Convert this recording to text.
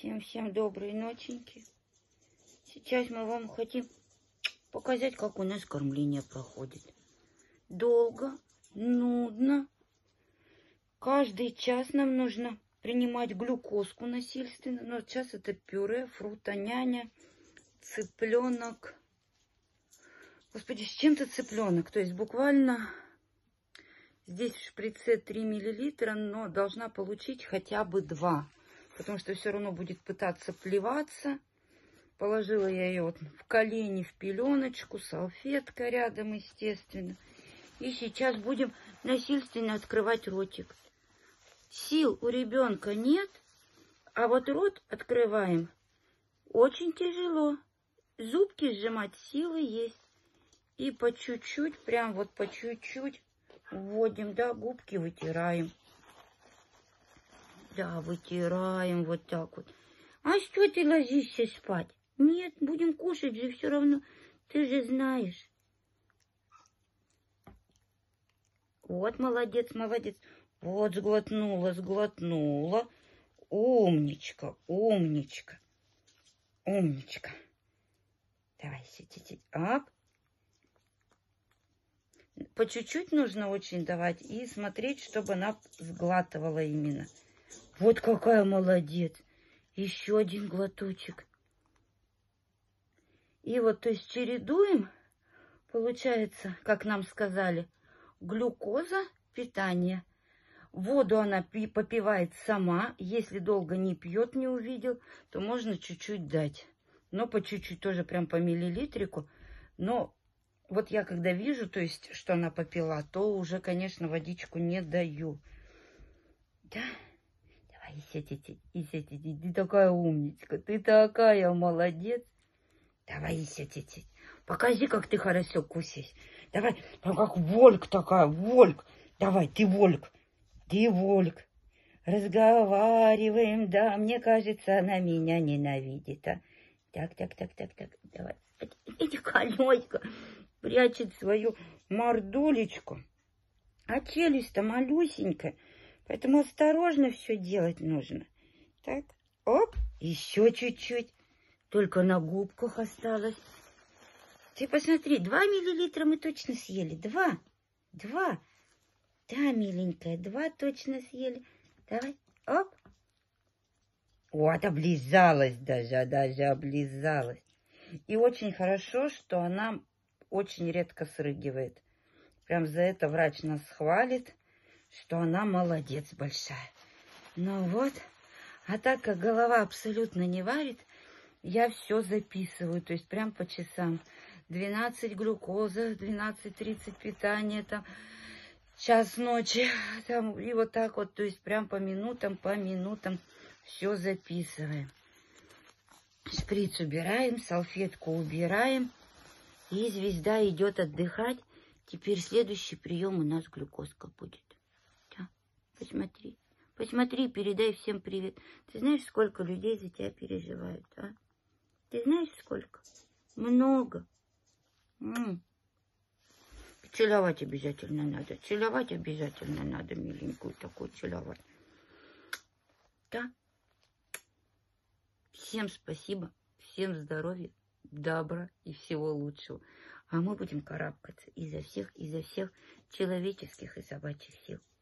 Всем доброй ноченьки. Сейчас мы вам хотим показать, как у нас кормление проходит. Долго, нудно. Каждый час нам нужно принимать глюкозку насильственно. Но сейчас это пюре, фрутоняня, цыпленок. Господи, с чем-то цыпленок. То есть буквально здесь в шприце 3 мл, но должна получить хотя бы 2. Потому что все равно будет пытаться плеваться. Положила я ее вот в колени, в пеленочку, салфетка рядом, естественно. И сейчас будем насильственно открывать ротик. Сил у ребенка нет, а вот рот открываем очень тяжело. Зубки сжимать силы есть. И по чуть-чуть, прям вот по чуть-чуть вводим, да, губки вытираем. Да, вытираем вот так вот. А что ты ложишься спать? Нет, будем кушать же все равно. Ты же знаешь. Вот, молодец, молодец. Вот, сглотнула. Умничка, умничка. Умничка. Давай, сидеть. Ап. По чуть-чуть нужно очень давать и смотреть, чтобы она сглатывала именно. Вот какая молодец. Еще один глоточек. И вот, то есть чередуем, получается, как нам сказали, глюкоза, питание. Воду она попивает сама. Если долго не пьет, не увидел, то можно чуть-чуть дать. Но по чуть-чуть тоже прям по миллилитрику. Но вот я когда вижу, то есть, что она попила, то уже, конечно, водичку не даю. Да? Давай, ты такая умничка, ты такая молодец. Давай, сидеть. Покажи, как ты хорошо кусаешь. Давай, прям как вольк такая, вольк. Давай, ты вольк. Ты вольк. Разговариваем, да, мне кажется, она меня ненавидит, а. Так, давай. Эти колечко прячет свою мордулечку. А челюсть-то малюсенькая, поэтому осторожно все делать нужно. Так, оп, еще чуть-чуть. Только на губках осталось. Ты посмотри, 2 миллилитра мы точно съели. 2. Да, миленькая, 2 точно съели. Давай, оп. Вот, облизалась даже облизалась. И очень хорошо, что она очень редко срыгивает. Прям за это врач нас хвалит, что она молодец большая. Ну вот, а так как голова абсолютно не варит, я все записываю, то есть прям по часам. 12 глюкоза, 12:30 питание, там, час ночи, там, и вот так вот, то есть прям по минутам все записываем. Шприц убираем, салфетку убираем, и звезда идет отдыхать. Теперь следующий прием у нас глюкозка будет. Да, посмотри, передай всем привет. Ты знаешь, сколько людей за тебя переживают, а? Ты знаешь, сколько? Много. Целовать обязательно надо. Миленькую такую целовать. Да. Всем спасибо, всем здоровья, добра и всего лучшего. А мы будем карабкаться изо всех человеческих и собачьих сил.